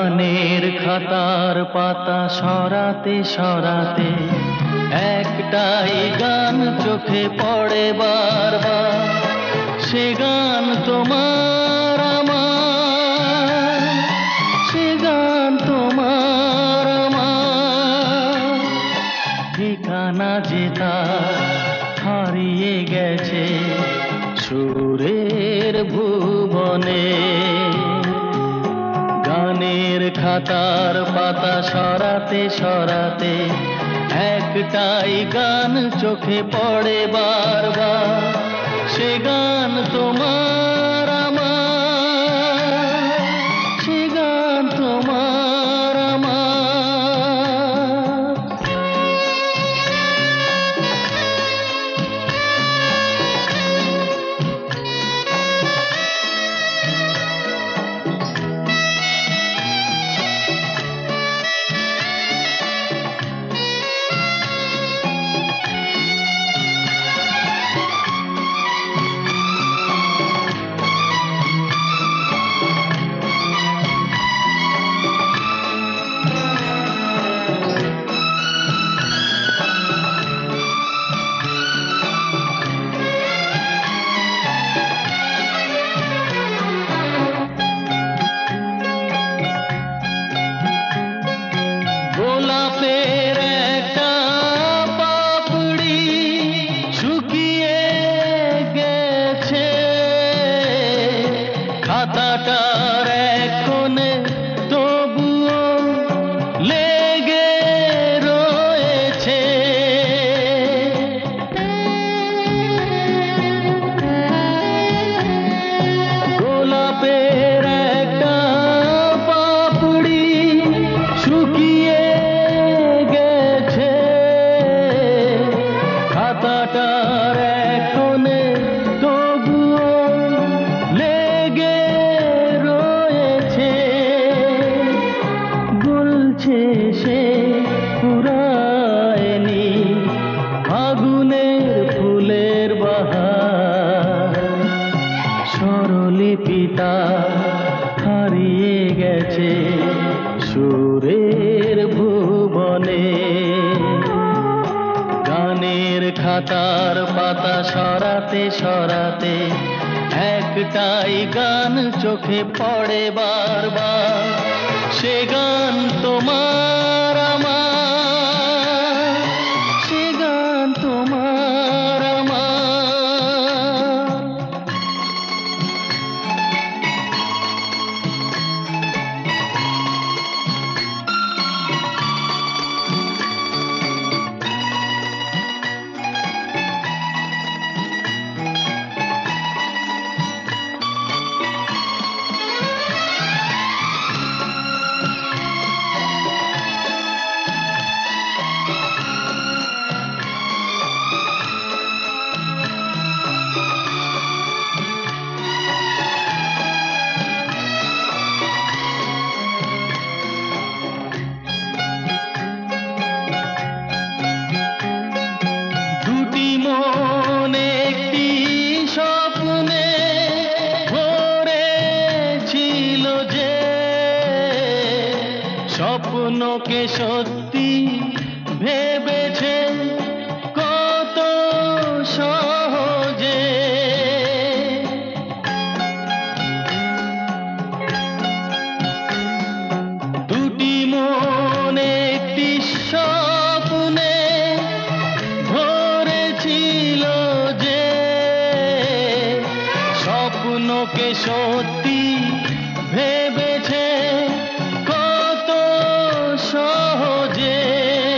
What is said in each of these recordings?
গানের খাতার পাতা সরাতে সরাতে একটাই গান চোখে পড়ে বারবার। সে গান তোমার আমার, সে গান তোমার আমার। ঠিকানা যে তার হারিয়ে গেছে সুরের ভুবনে। গানের খাতার পাতা সরাতে সরাতে একটাই গান চোখে পড়ে বারবার। সে গান তোমার আমার, সে গান তোমার আমার। গোলাপের একটা পাপড়ি শুকিয়ে গেছে, খাতাটার এক কোণে তবুও লেগে রয়েছে। গোলাপের একটা পাপড়ি শুকিয়ে গেছে, খাতাটার এক কোণে তবুও লেগে রয়েছে। বলছে সে ফুরায়নি আগুনের ফুলের বাহার। স্বরলিপিটা হারিয়ে গেছে সুরের ভুবনে। গানের খাতার পাতা সরাতে সরাতে একটাই গান চোখে পড়ে বারবার। সে গান তোমার আমার, সে গান তোমার আমার। দুটি মন একটি স্বপ্নে ভরেছিল যে, স্বপ্নকে সত্যি ভেবেছে কত সহজে। দুটি মন একটি স্বপ্নে ভরেছিল যে, স্বপ্নকে সত্যি ভেবেছে কত সহজে।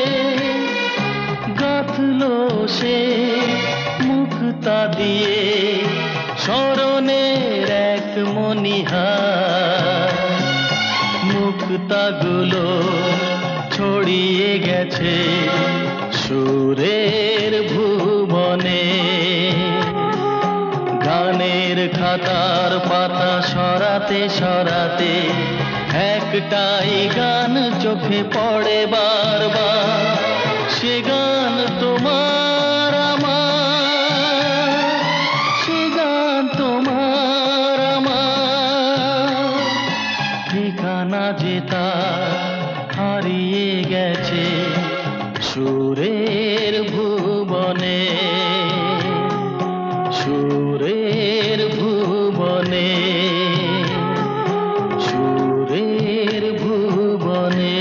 গাঁথলো সে মুক্তা দিয়ে স্মরণের এক মণিহার। মুক্তাগুলো ছড়িয়ে গেছে সুরের ভুবনে। গানের খাতার পাতা সরাতে সরাতে একটাই গান চোখে পড়ে বারবার। সে গান তোমার আমার, সে গান তোমার আমার। ঠিকানা ঠিকানা যে তার হারিয়ে গেছে সুরের ভুবনে, সুরের ভুবনে, সুরের ভুবনে।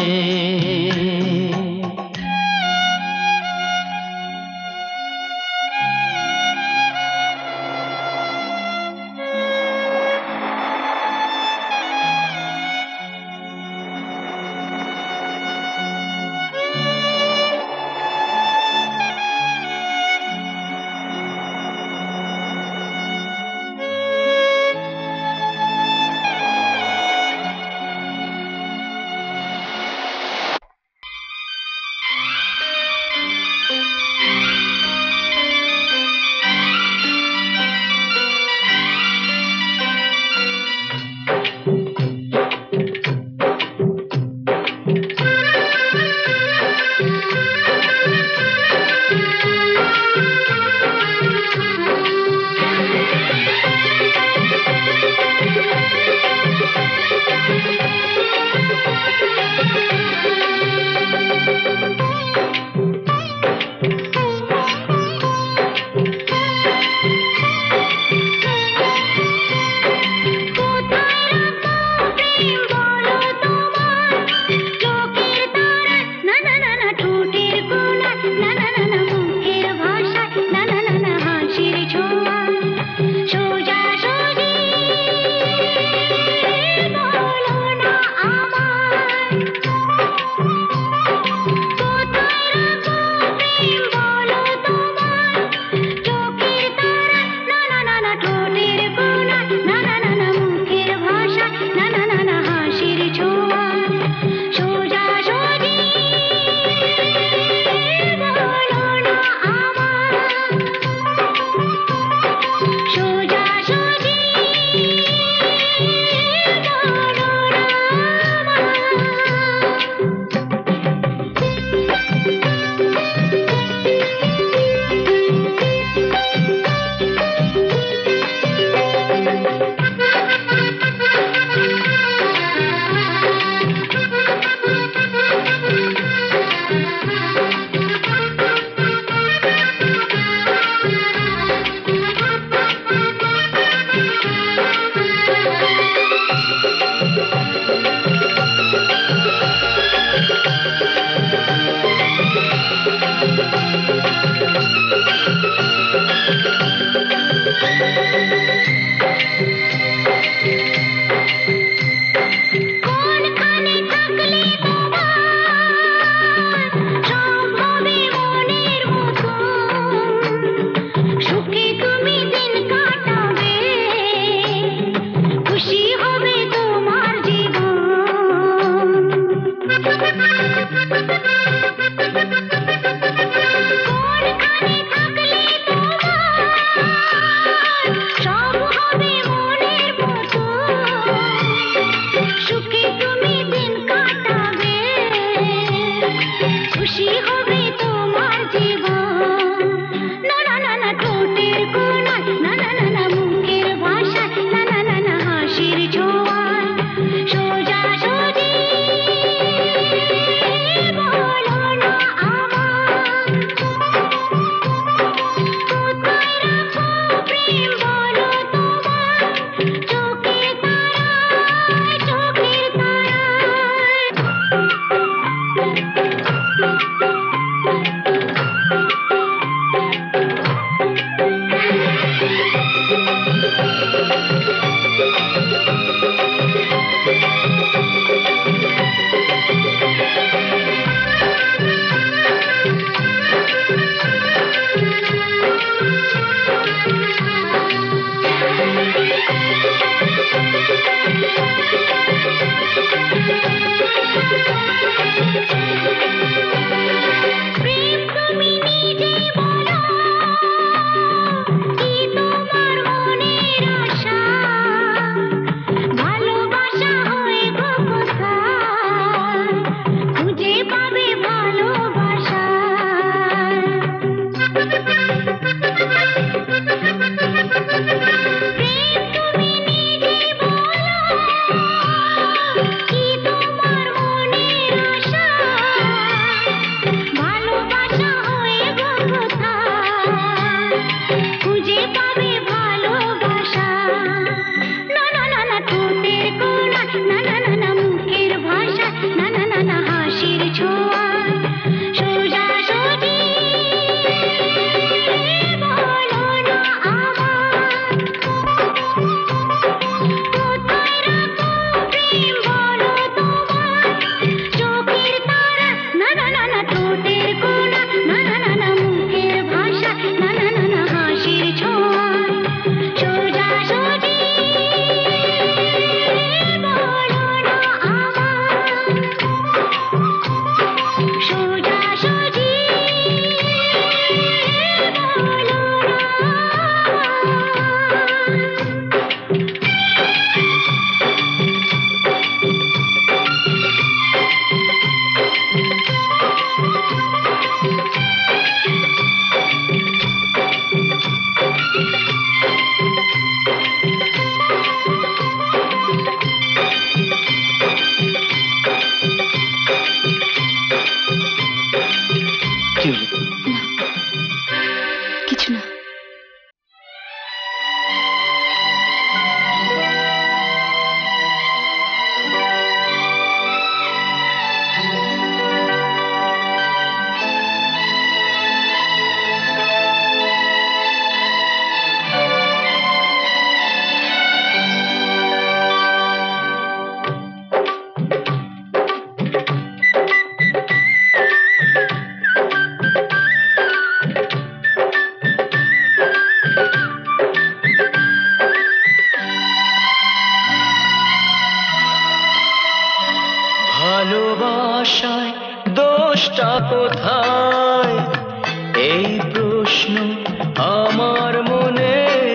কোথায়, এই প্রশ্ন আমার মনে।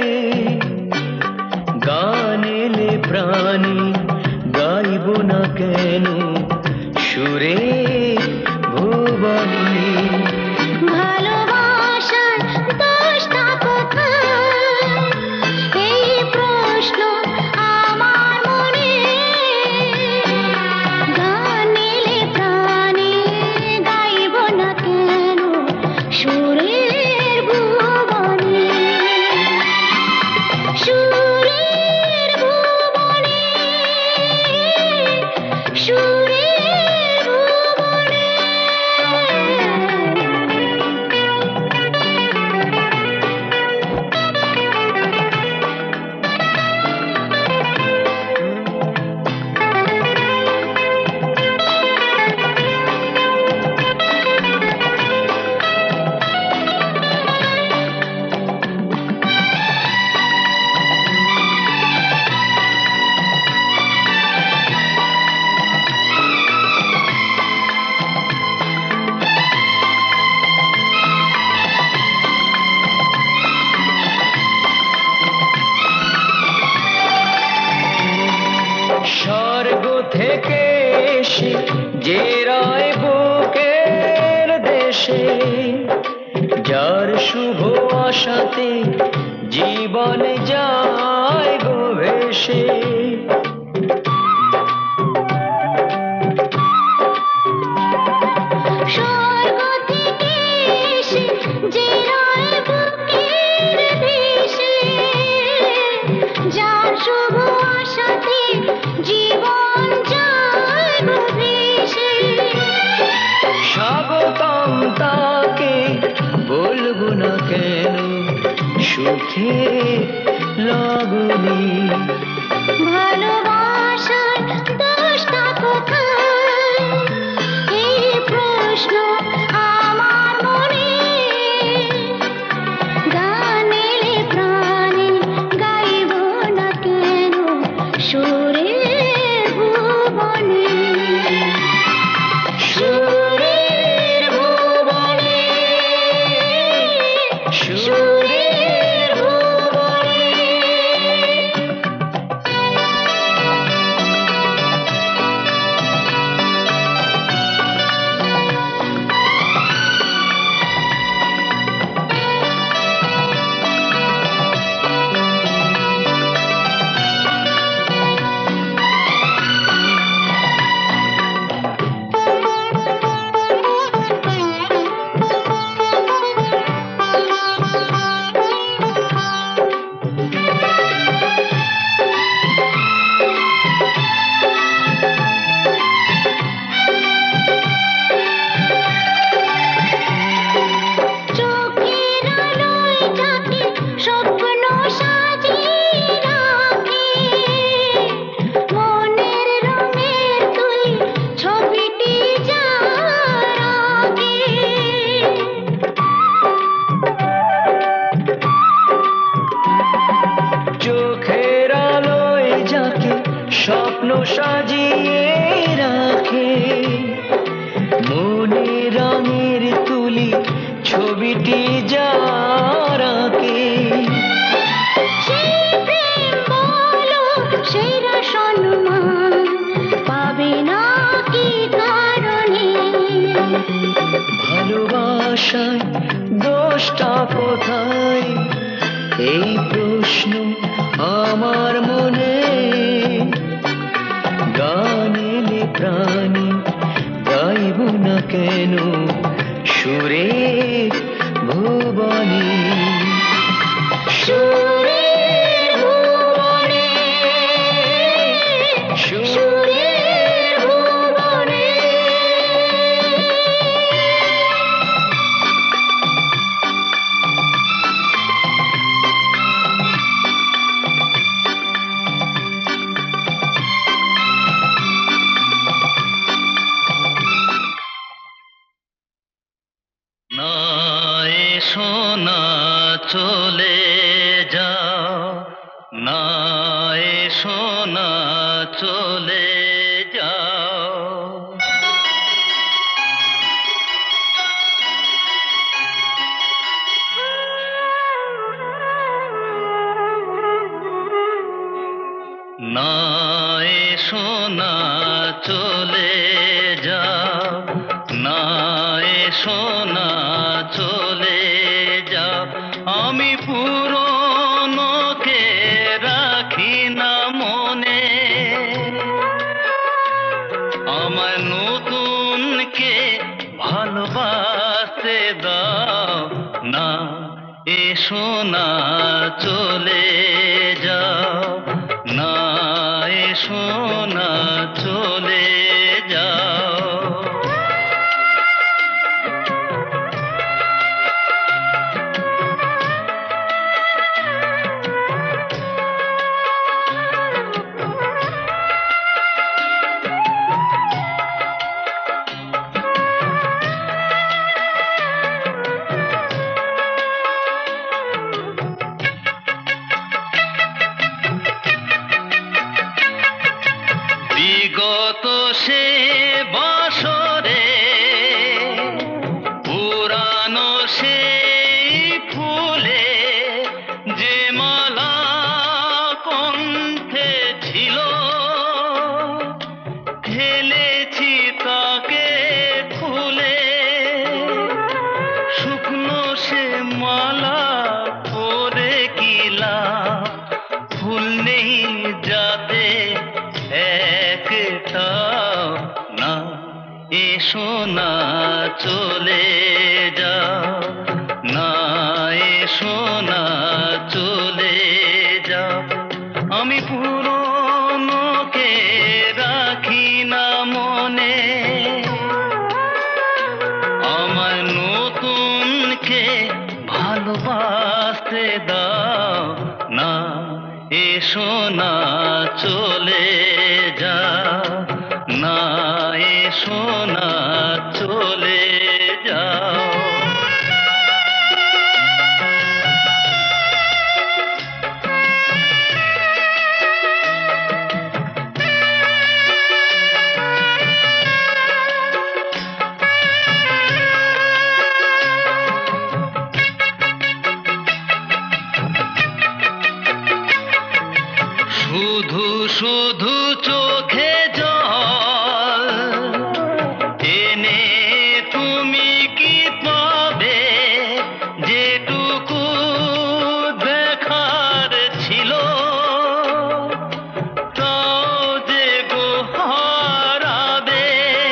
গান এলে প্রাণী গাইব না কেন সুরে ভুবনে। ভালোবাসার দোষটা কোথায়, এই প্রশ্ন আমার মনে। গান এলে প্রাণে গাইব না কেন সুরের ভুবনে। সুরের ভুবনে, সুরের ভুবনে। স্বর্গ থেকে এসে যে রায় বুকের দেশে, যার শুভ আশাতে জীবন যায় গো ভেসে। স্বর্গ থেকে এসে যে রায় বুকের দেশে, যার শুভ আশাতে জীবন যায় গো ভেসে। স্বাগতম তাকে বলবো না কেন সুখে লাগনি। ভালোবাসার দোষটা কোথায়, এই প্রশ্ন আমার মনে। গান এলে প্রাণে গাইব না কেন সুরের ভুবনে। সুরের ভুবনে, সুরের ভুবনে। চোখের আলোয় যাকে স্বপ্ন সাজিয়ে রাখে, মনের রঙের তুলি ছবিটি যার আগে। চোখের আলোয় যাকে স্বপ্ন সাজিয়ে রাখে, মনে রঙের তুলি ছবিটি যার আঁকে। সেই প্রেম বলো সেরা সম্মান পাবে না কি কারণে। ভালোবাসায় দোষটা কোথায়, এই প্রশ্ন আমার মনে। গান এলে প্রাণী গাইব না কেন সুরে ভুবনে। সুরের ভুবনে, সুরের ভুবনে। না এসো না চলে যাও, না এসো না চলে যাও। চলে যাও, না এসো না চলে যাও। আমি পুরনোকে রাখি না মনে, আমার নতুনকে ভালোবাসতে দাও, না এসো না চলে যাও, না এসো না চলে যাও। বিগত সে বছরে পুরানো সেই ফুলে যে মালা কণ্ঠে ছিল, ফেলেছি তাকে খুলে। শুকনো সে মালা পরে কি লাভ, ফুল নেই যাতে একটাও, না এসো না চলে যাও, না এসো না চলে যাও। আমি পুরনোকে রাখি না মনে, আমার নতুনকে ভালোবাসতে দাও, না এসো না চলে যাও, না এসো না চলে যাও। শুধু শুধু চোখে জল এনে তুমি কি পাবে, যেটুকু দেখার ছিল তাও যে গো হারাবে।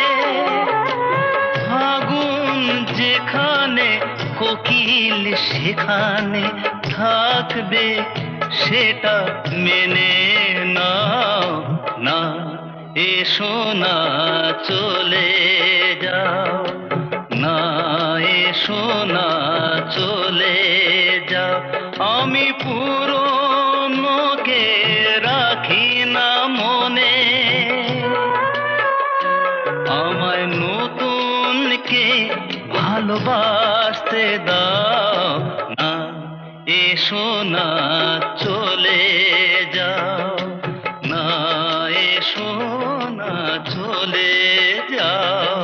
আগুন যেখানে কোকিল সেখানে থাকবে, সেটা মেনে নাও, না এসো না চলে যাও, না এসো না চলে যাও। আমি পুরনোকে রাখি না মনে, আমায় নতুনকে ভালোবাসতে দাও, না এসো না চলে যাও, না এসো না চলে যাও।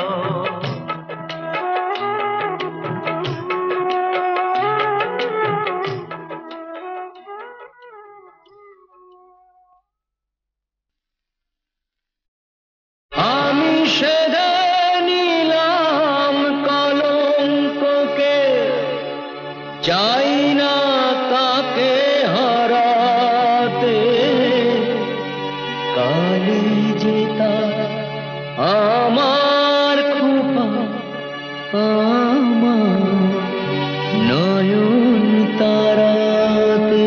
আমি সেধে নিলাম কলঙ্ককে, চাই না তাকে হারাতে। কালি যেতা আমার খোপা, আমার নয়ন তারাতে।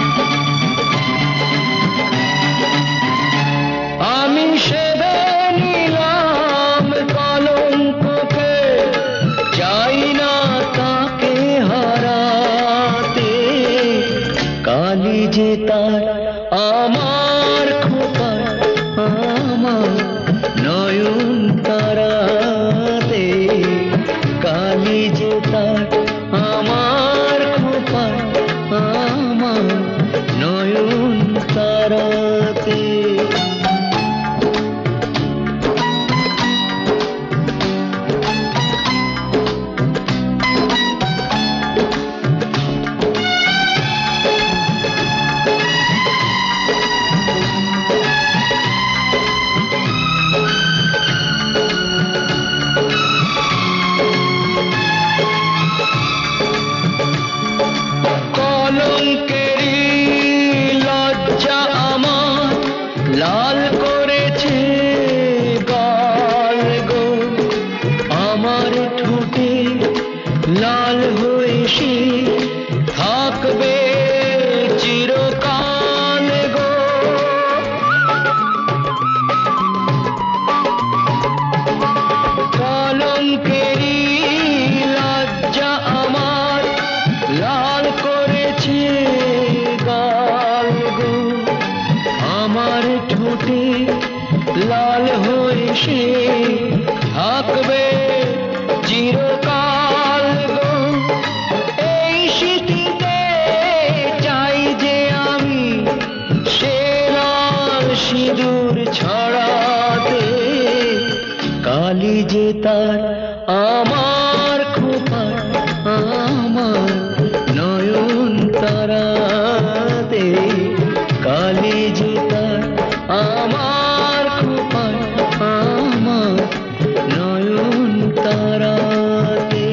আমি সেদিন লাল করেছে গাল গো আমার ঠোঁটে লাল হয়ে সে থাকবে চিরকাল গো। কলঙ্কেরই লজ্জা আমার লাল করেছে গাল গো আমার ঠোঁটে লাল হয়ে সে থাকবে চিরকাল গো। এই স্মৃতিতে চাই যে আমি সে লাল সিঁদুর ছড়াতে, কালি যে তার আমার খোপার আমার নয়ন তারাতে, কালি যে তার আমার খোপার আমার নয়ন তারাতে।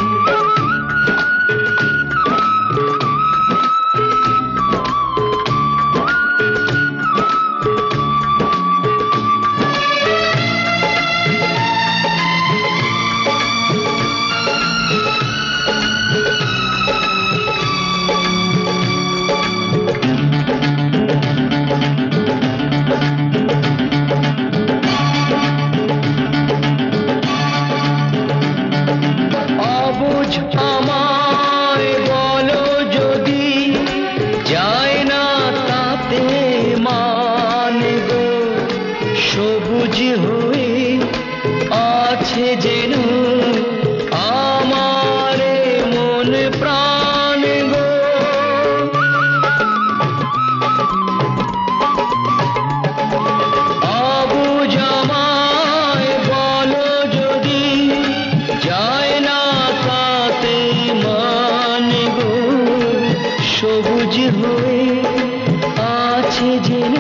অবুঝ আমায় বলো যদি যায় না তাতে মানে গো, সবুজ হয়ে আছে যেন আমার মন প্রাণ গো। অবুঝ আমায় বলো যদি যায় না তাতে মানে গো, সবুজ হয়ে আছে যেন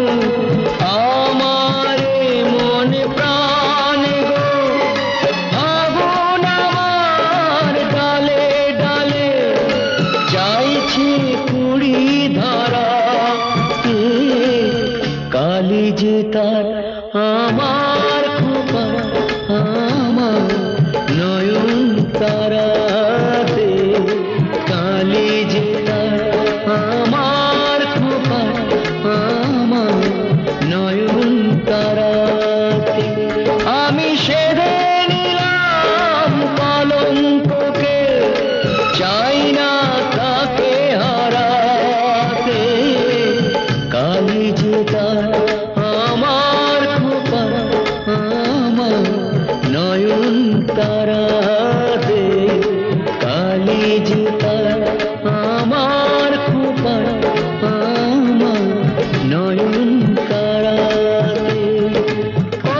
আমার মন প্রাণ গো। ফাগুন আমার ডালে ডালে চাইছে কুড়ি ধরাতে, কালি যে তার আমার খোপার আমার নয়ন তারাতে, কালি যে তার আমার খোপার আমার নয়ন তারাতে। আমি সেধে নিলাম কলঙ্ককে, চাই না তাকে হারাতে, কালি যে তার আমার খোপার আমার নয়ন তারাতে, কালি যে তার আমার খোপার আমার নয়ন তারাতে। ও,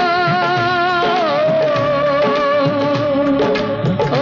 ও,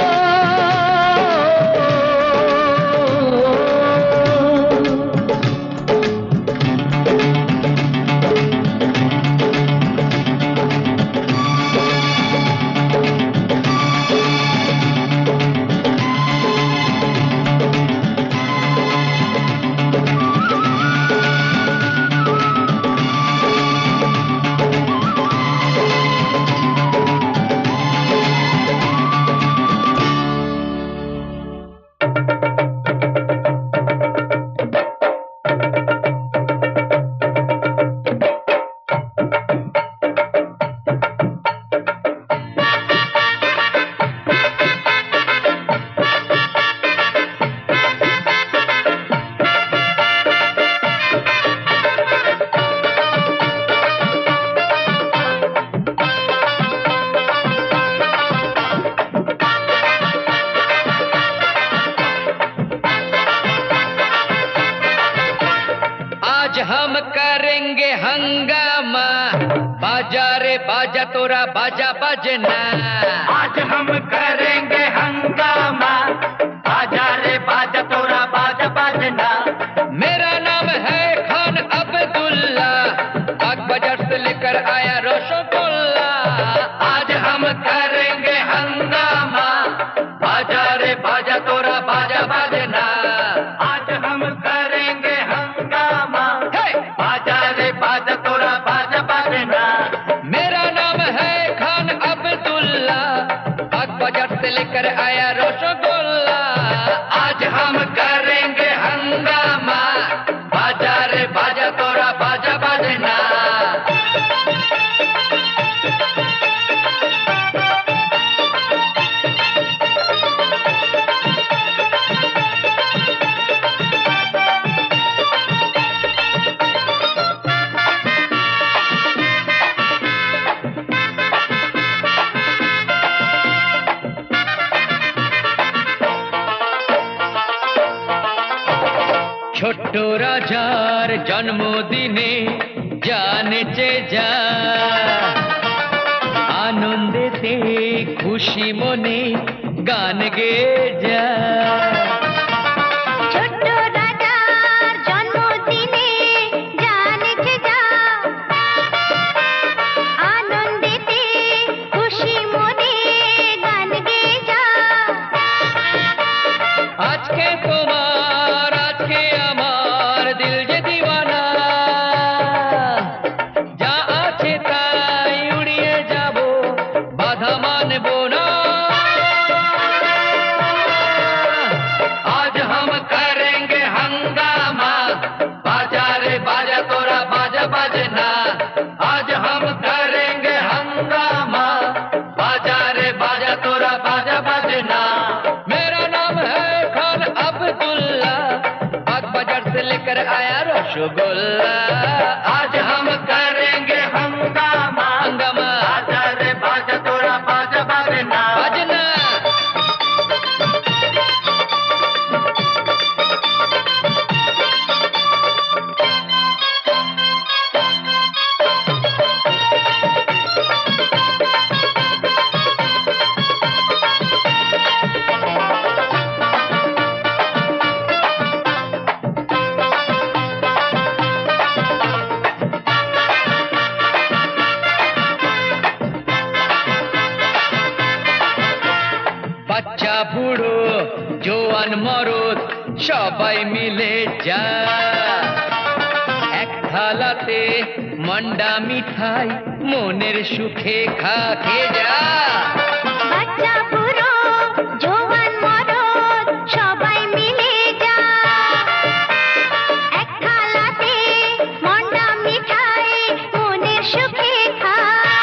आज हम करेंगे हंगामा, बाजा रे बाजा तोरा बाजा बजना। आज हम करेंगे हंगामा, बाजा रे बाजा तोरा बाजा बजना। मेरा नाम है खान अब्दुल्ला, बाग बाजार से लेकर आया रसगुल्ला। आज हम करेंगे हंगामा, बाजा रे बाजा तोरा बाजा बजना। आज हम करेंगे हंगामा, बाजा रे রাজার জন্মদিনে জানেছে যা আনন্দেতে খুশি মনে গান গেয়ে যা ছোট্ট রাজার জন্মদিনে জানেছে যা আনন্দেতে খুশি মনে গান গেয়ে যা আজকে তোমার আজকে আমার দিল যে দিওয়ানা যা আছে তাই উড়িয়ে যাব বাধা মানব না आज हम करेंगे हंगामा बाजा रे बाजा तोरा बाजा बजना आज हम करेंगे हंगामा बाजा रे बाजा तोरा बाजा बजना मेरा नाम है खान अब्दुल्ला बाग बाजार से लेकर आया रसगुल्ला आज हम करेंगे हंगामा हंगामा बाजा रे बाजा तोरा बाजा बजना बजना বাচ্চা বুড়ো জোয়ান মরদ সবাই মিলে যা এক থালাতে মন্ডা মিঠাই মনের সুখে খা খেয়ে যা বাচ্চা বুড়ো জওয়ান মরদ সবাই মিলে যা এক থালাতে মন্ডা মিঠাই মনের সুখে খা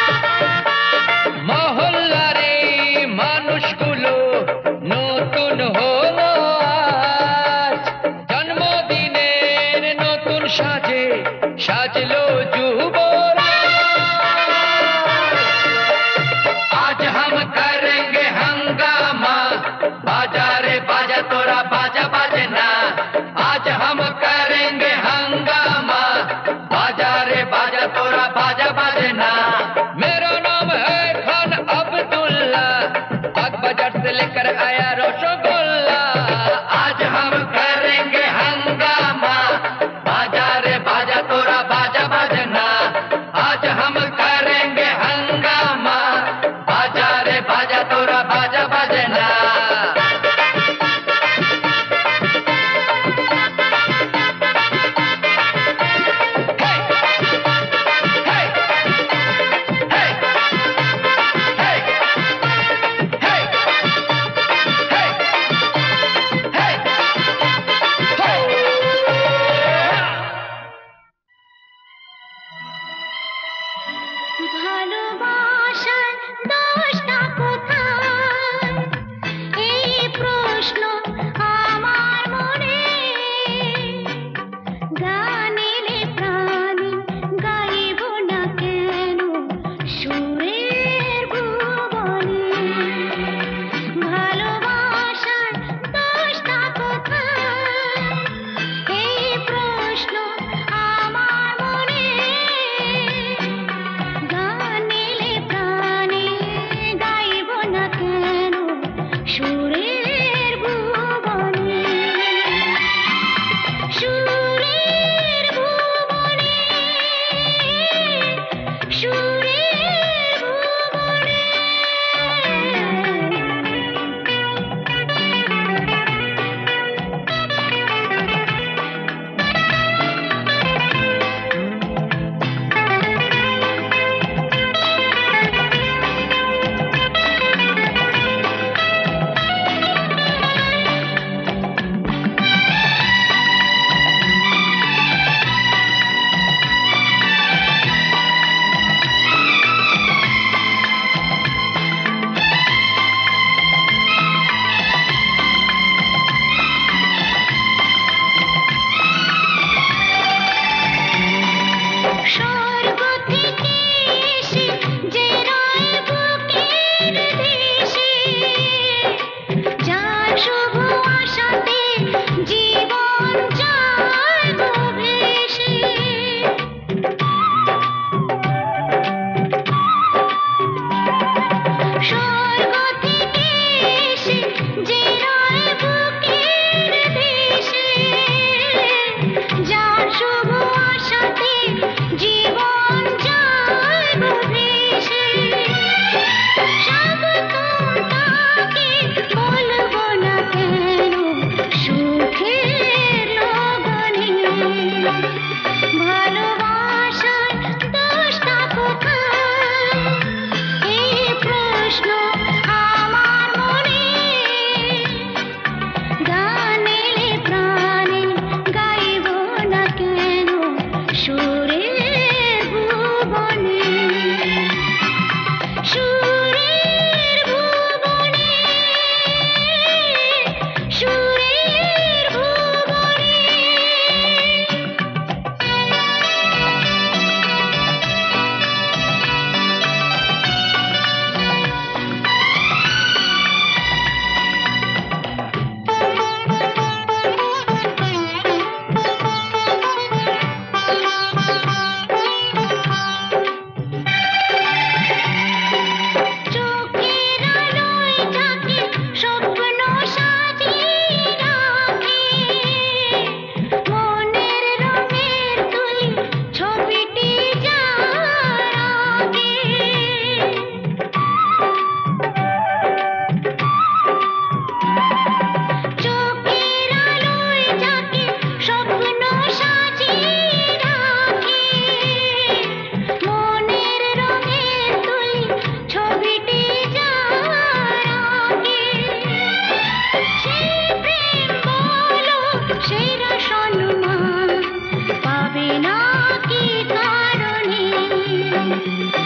মহল্লারে মানুষগুলো নতুন হলো আজ জন্মদিনের নতুন সাজে সাজলো যুবরাজ आज हम करेंगे हंगामा बाजा रे बाजा तोरा बाजा बजना आज हम करेंगे हंगामा बाजा रे बाजा तोरा बाजा बजना मेरा नाम है खान अब्दुल्ला बाग बाजार से लेकर आया रसगुल्ला आज हम करेंगे हंगामा बाजा रे बाजा तोरा बाजा बजना आज हम करेंगे हंगामा बाजा रे बाजा तोरा बाजा बजना ভালোবাসার দোষটা কোথায় এই প্রশ্ন আমার মনে গানেলে প্রাণী গাইব না কেন সুরের ভুবনে ভালোবাসার দোষটা কোথায় এই প্রশ্ন আমার মনে গানেলে প্রাণে গাইব না কেন সুরের ভুবনে সুরের ভুবনে সুরের ভুবনে স্বর্গ থেকে এসে যে রায় বুকের দেশে যার শুভ আশাতে জীবন যায় না কি কারণে